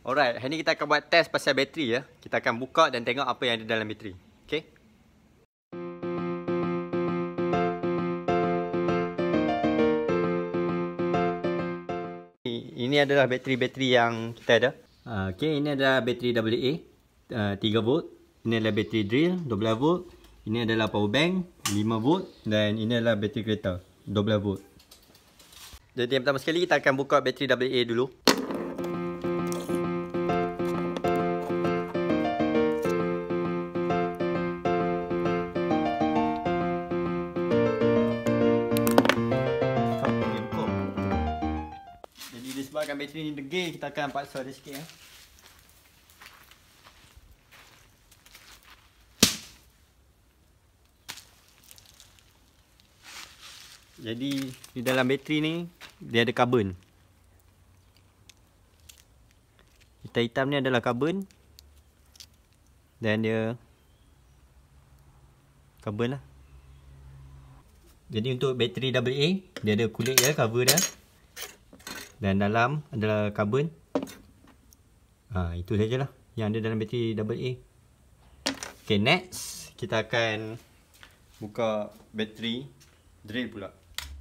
Alright, hari ni kita akan buat test pasal bateri ya. Kita akan buka dan tengok apa yang ada dalam bateri. Okay. Ini adalah bateri-bateri yang kita ada. Okay, ini adalah bateri AA 3 volt. Ini adalah bateri drill 12 volt. Ini adalah power bank 5 volt. Dan ini adalah bateri kereta 12 volt. Jadi yang pertama sekali kita akan buka bateri AA dulu. Jadi disebabkan bateri ni degil, kita akan paksa dia sikit ya. Jadi di dalam bateri ni dia ada karbon. Hitam-hitam ni adalah karbon. Dan dia karbon lah. Jadi untuk bateri AA dia ada kulit dia, cover dia. Dan dalam adalah karbon. Itu sajalah yang ada dalam bateri AA. Okay, next kita akan buka bateri drill pula.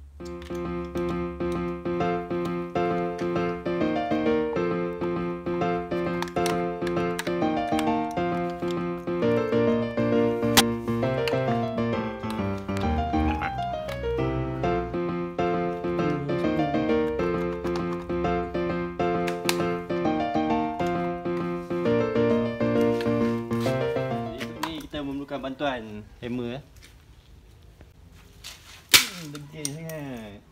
Memerlukan bantuan hammer. Degil sangat.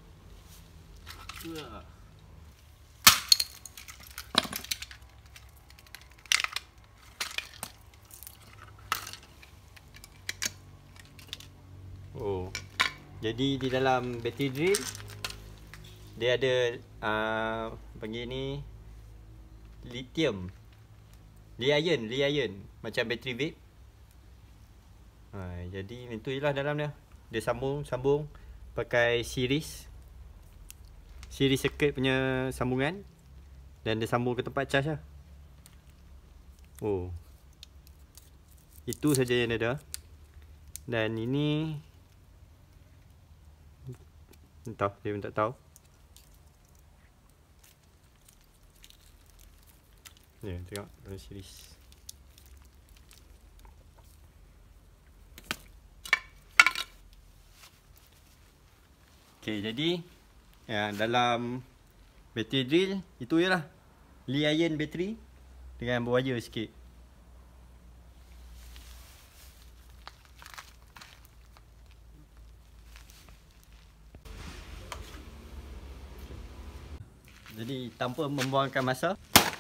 Oh. Jadi di dalam bateri drill dia ada panggil ni lithium. Li-ion macam bateri vape. Jadi itu je lah dalam dia. Dia sambung pakai series circuit punya sambungan. Dan dia sambung ke tempat charge lah. Oh, itu saja yang ada. Dan ini entah, dia pun tak tahu. Ya, tengok dalam series. Okay, jadi ya, dalam bateri drill itu je lah, Li-ion bateri dengan berwire sikit. Jadi tanpa membuangkan masa,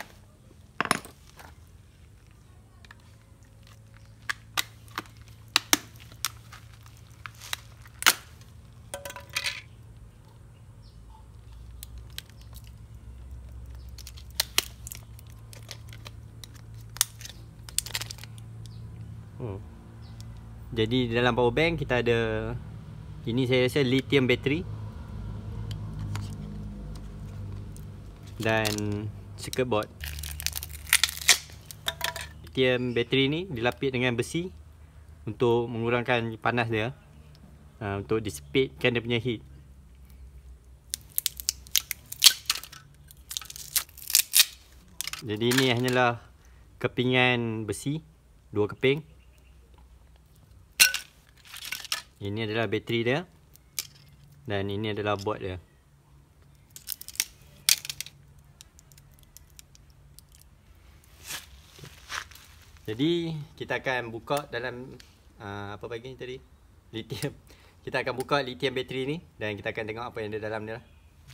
jadi dalam power bank kita ada, ini saya rasa lithium battery dan circuit board. Lithium battery ni dilapis dengan besi untuk mengurangkan panas dia, untuk dissipatekan dia punya heat. Jadi ini hanyalah kepingan besi, 2 keping. Ini adalah bateri dia. Dan ini adalah board dia. Jadi kita akan buka dalam apa bagi tadi? Lithium. Kita akan buka lithium bateri ni dan kita akan tengok apa yang ada dalam dia lah.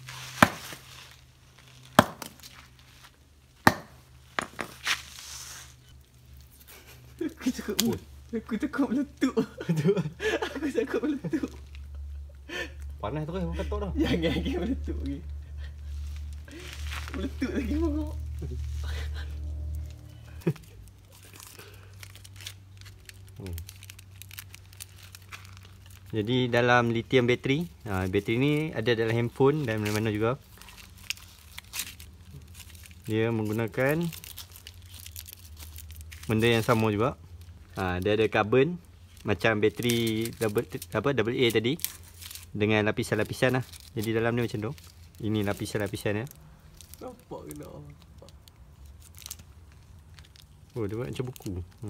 Aku takut meletup. Aku takut meletup. Panas terus orang katok dah. Jangan lagi meletup lagi. Meletup lagi bongok. Jadi dalam lithium bateri, bateri ni ada dalam handphone dan mana-mana juga. Dia menggunakan benda yang sama juga. Dia ada carbon macam bateri AA tadi, dengan lapisan-lapisan lah. Jadi dalam ni macam tu. Ini lapisan-lapisan dia. Nampak ke tak? Oh, dia buat macam buku.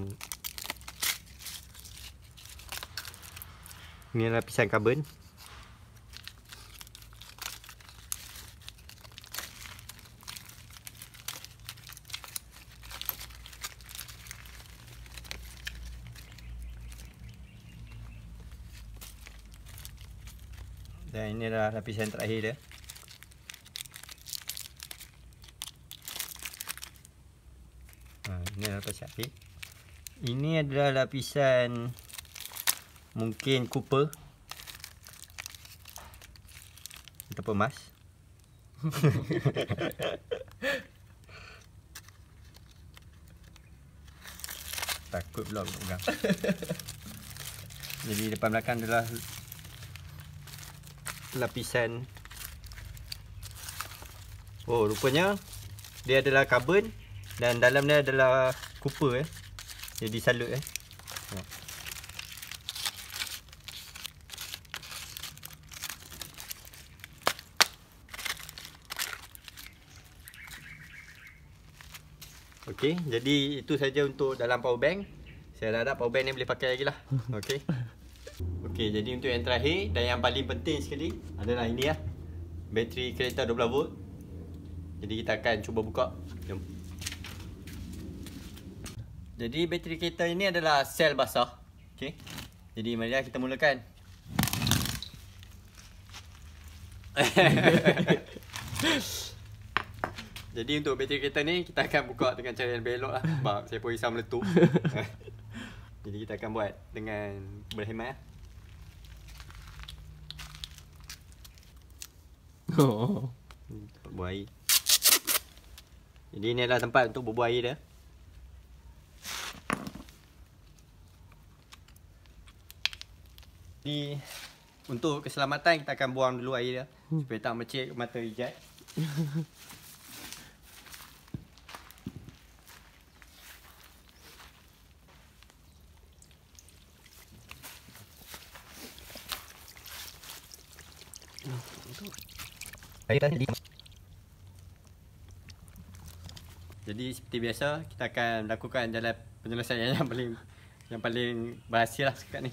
Ini lapisan carbon. Dan ini adalah lapisan terakhir dia. Ini adalah lapisan akhir. Ini adalah lapisan mungkin copper ataupun emas. Takut pula aku pegang. Jadi depan belakang adalah lapisan. Oh, rupanya dia adalah carbon dan dalam dia adalah copper Jadi salut Okey, jadi itu saja untuk dalam power bank. Saya harap power bank ni boleh pakai lagi lah. Okey. Okey, jadi untuk yang terakhir dan yang paling penting sekali adalah ini lah. Bateri kereta 12V. Jadi kita akan cuba buka. Jom. Jadi bateri kereta ini adalah sel basah. Okey. Jadi marilah kita mulakan. Jadi untuk bateri kereta ni kita akan buka dengan cara yang lebih elok lah. Sebab saya pun risau meletup. Jadi kita akan buat dengan berhemat lah. Buah air. Jadi ini adalah tempat untuk berbuah air dia. Jadi untuk keselamatan kita akan buang dulu air dia supaya tak mecik mata Ijat. Jadi seperti biasa kita akan lakukan jalan penyelesaian yang paling berhasil lah sekat ni.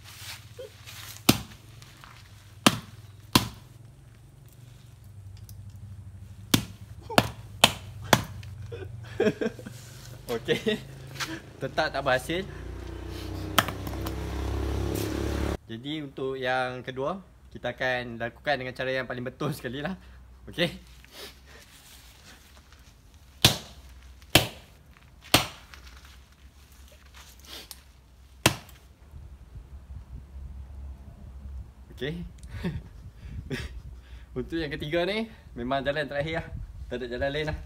Okey. Tetap tak berhasil. Jadi untuk yang kedua kita akan lakukan dengan cara yang paling betul sekali lah. Okey. Okey. Untuk yang ketiga ni memang jalan terakhir lah. Tak ada jalan lain lah.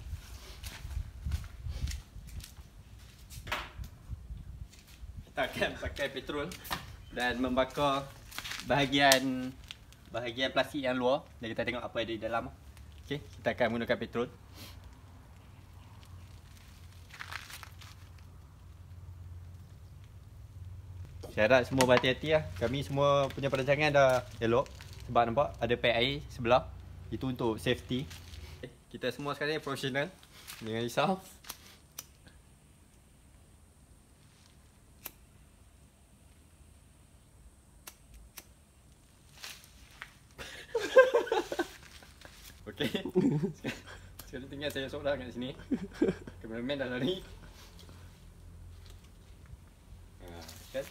Kita akan pakai petrol dan membakar bahagian plastik yang luar dan kita tengok apa ada di dalam. Okey, kita akan menggunakan petrol. Saya harap semua berhati-hati lah. Kami semua punya perancangan dah elok. Sebab nampak ada pack air sebelah. Itu untuk safety. Kita semua sekarang ni profesional. Jangan risau. Okey. Sekarang tinggal saya seorang kat sini. Kameraman dah lari. Kan?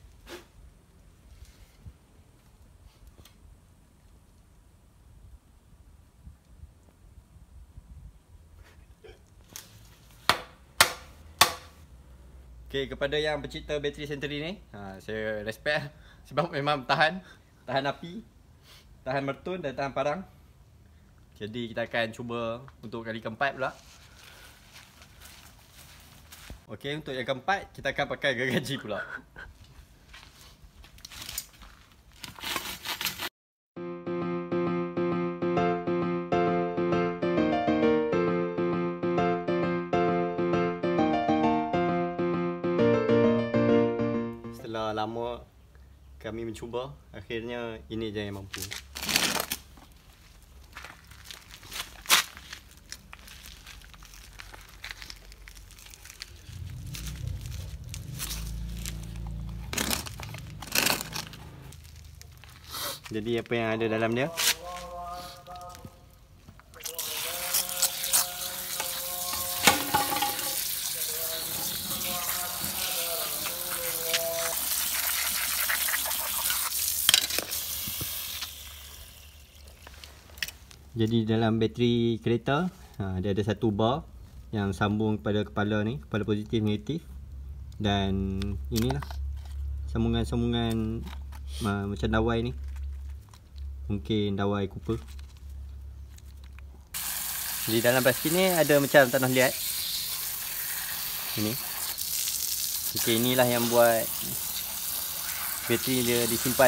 Okay, kepada yang pencipta bateri senturi ni, saya respect sebab memang tahan api, tahan mertun dan tahan parang. Jadi kita akan cuba untuk kali keempat pula. Okey, untuk yang keempat kita akan pakai gergaji pula. lama kami mencuba, akhirnya ini je yang mampu. Jadi apa yang ada dalam dia? Jadi dalam bateri kereta, dia ada satu bar yang sambung pada kepala ni, kepala positif negatif. Dan inilah sambungan-sambungan macam dawai ni. Mungkin dawai Cooper. Di dalam plastik ni ada macam tanah liat. Ini. Okey, inilah yang buat bateri dia disimpan.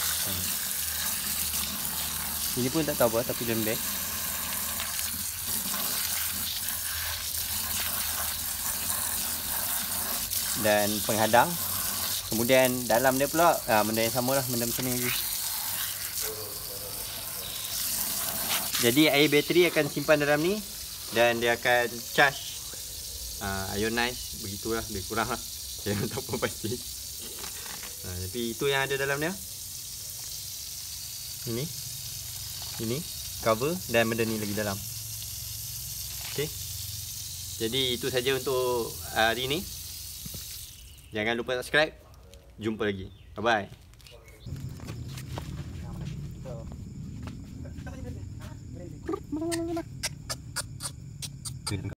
Ini pun tak tahu apa, tapi lembek. Dan penghadang. Kemudian dalam dia pula benda yang sama lah, benda macam ni lagi. Jadi air bateri akan simpan dalam ni dan dia akan charge, ionize, begitulah, lebih kurang lah. Saya tak tahu pasti. Tapi itu yang ada dalam dia. Ini cover dan benda ni lagi dalam. Okey. Jadi itu saja untuk hari ni. Jangan lupa subscribe. Jumpa lagi. Bye bye.